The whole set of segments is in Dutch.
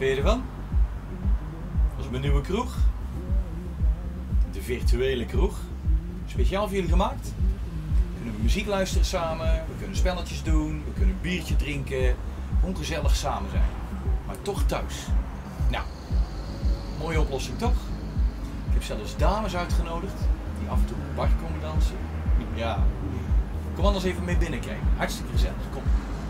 Vind je ervan? Dat is mijn nieuwe kroeg. De virtuele kroeg. Speciaal voor jullie gemaakt. We kunnen muziek luisteren samen, we kunnen spelletjes doen, we kunnen een biertje drinken. Gewoon gezellig samen zijn. Maar toch thuis. Nou, mooie oplossing toch? Ik heb zelfs dames uitgenodigd die af en toe op het bar komen dansen. Ja, kom anders even mee binnenkijken. Hartstikke gezellig, kom.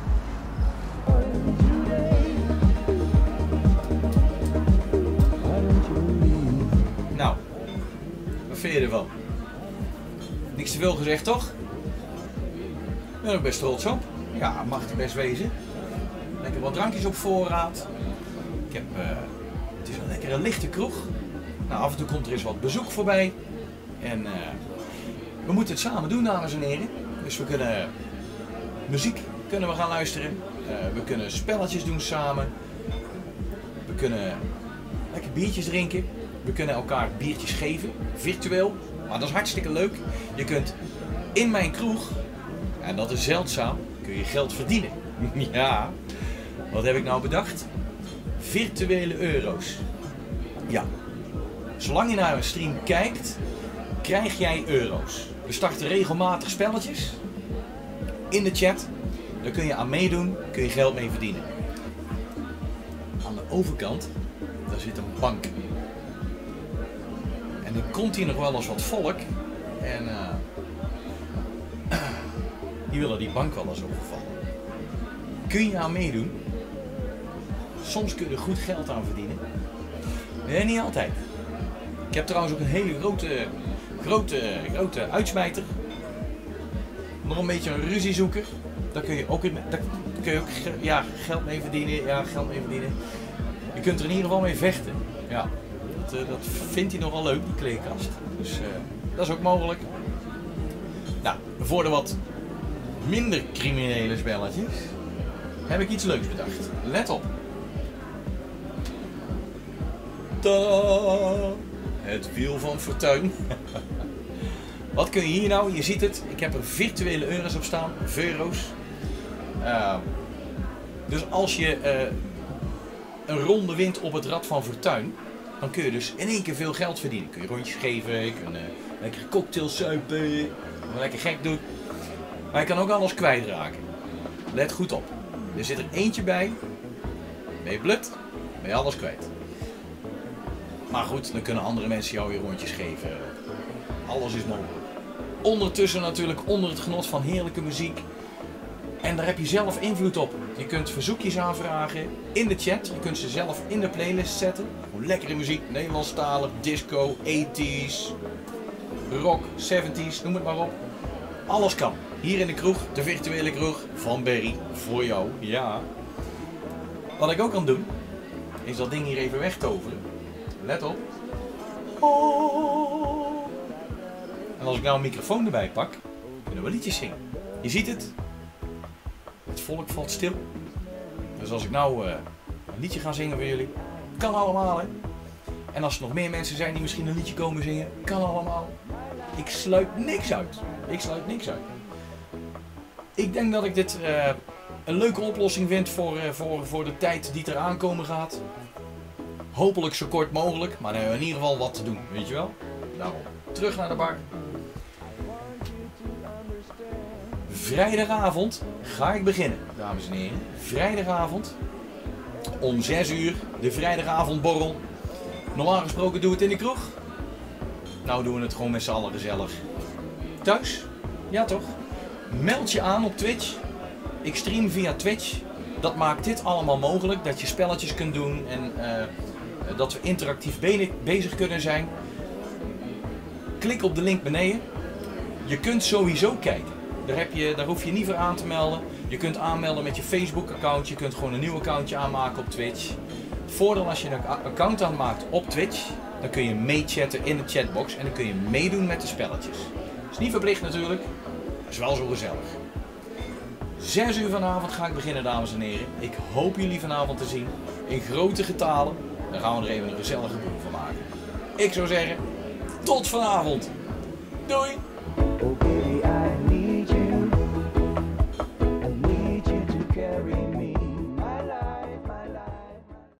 Nou, wat vind je ervan? Niks te veel gezegd toch? Ik ben ook best trots op. Ja, mag het best wezen. Lekker wat drankjes op voorraad. Ik heb, het is een lekkere lichte kroeg. Nou, af en toe komt er eens wat bezoek voorbij. En we moeten het samen doen, dames en heren. Dus we kunnen muziek kunnen we gaan luisteren. We kunnen spelletjes doen samen. We kunnen lekker biertjes drinken. We kunnen elkaar biertjes geven, virtueel. Maar dat is hartstikke leuk. Je kunt in mijn kroeg, en dat is zeldzaam, kun je geld verdienen. Ja, wat heb ik nou bedacht? Virtuele euro's. Ja, zolang je naar een stream kijkt, krijg jij euro's. We starten regelmatig spelletjes in de chat. Daar kun je aan meedoen, kun je geld mee verdienen. Aan de overkant, daar zit een bank. En dan komt hier nog wel eens wat volk. En die willen die bank wel eens overvallen. Kun je aan meedoen? Soms kun je er goed geld aan verdienen. Nee, niet altijd. Ik heb trouwens ook een hele grote uitsmijter. Nog een beetje een ruziezoeker. Daar kun je ook, ja, geld mee verdienen. Ja, geld mee verdienen. Je kunt er in ieder geval mee vechten. Ja, dat vindt hij nogal leuk, die kleerkast. Dus dat is ook mogelijk. Nou, voor de wat minder criminele spelletjes heb ik iets leuks bedacht. Let op. Tadaa! Het wiel van fortuin. Wat kun je hier nou? Je ziet het. Ik heb er virtuele euro's op staan. Euro's. Dus als je een ronde wint op het Rad van Fortuin, dan kun je dus in één keer veel geld verdienen. Kun je rondjes geven, je kunt lekkere cocktails suipen, lekker gek doen. Maar je kan ook alles kwijtraken. Let goed op. Er zit er eentje bij. Ben je blut, ben je alles kwijt. Maar goed, dan kunnen andere mensen jou weer rondjes geven. Alles is mogelijk. Ondertussen natuurlijk onder het genot van heerlijke muziek. En daar heb je zelf invloed op. Je kunt verzoekjes aanvragen in de chat. Je kunt ze zelf in de playlist zetten. Gewoon lekkere muziek, Nederlandstalig, disco, 80s, rock, 70s, noem het maar op. Alles kan. Hier in de kroeg, de virtuele kroeg van Berry. Voor jou, ja. Wat ik ook kan doen, is dat ding hier even wegtoveren. Let op. Oh. En als ik nou een microfoon erbij pak, kunnen we liedjes zingen. Je ziet het. Het volk valt stil. Dus als ik nou een liedje ga zingen voor jullie, kan allemaal hè. En als er nog meer mensen zijn die misschien een liedje komen zingen, kan allemaal. Ik sluit niks uit. Ik sluit niks uit. Ik denk dat ik dit een leuke oplossing vind voor de tijd die er aankomen gaat. Hopelijk zo kort mogelijk, maar dan hebben we in ieder geval wat te doen, weet je wel. Daarom, terug naar de bar. Vrijdagavond ga ik beginnen, dames en heren. Vrijdagavond om 6 uur, de vrijdagavondborrel. Normaal gesproken doen we het in de kroeg. Nou doen we het gewoon met z'n allen gezellig. Thuis? Ja toch? Meld je aan op Twitch. Ik stream via Twitch. Dat maakt dit allemaal mogelijk, dat je spelletjes kunt doen en dat we interactief bezig kunnen zijn. Klik op de link beneden. Je kunt sowieso kijken. Daar hoef je niet voor aan te melden. Je kunt aanmelden met je Facebook account. Je kunt gewoon een nieuw accountje aanmaken op Twitch. Het voordeel als je een account aanmaakt op Twitch, dan kun je meechatten in de chatbox en dan kun je meedoen met de spelletjes. Dat is niet verplicht natuurlijk, maar is wel zo gezellig. 6 uur vanavond ga ik beginnen, dames en heren. Ik hoop jullie vanavond te zien in grote getalen. Dan gaan we er even een gezellige boel van maken. Ik zou zeggen, tot vanavond. Doei!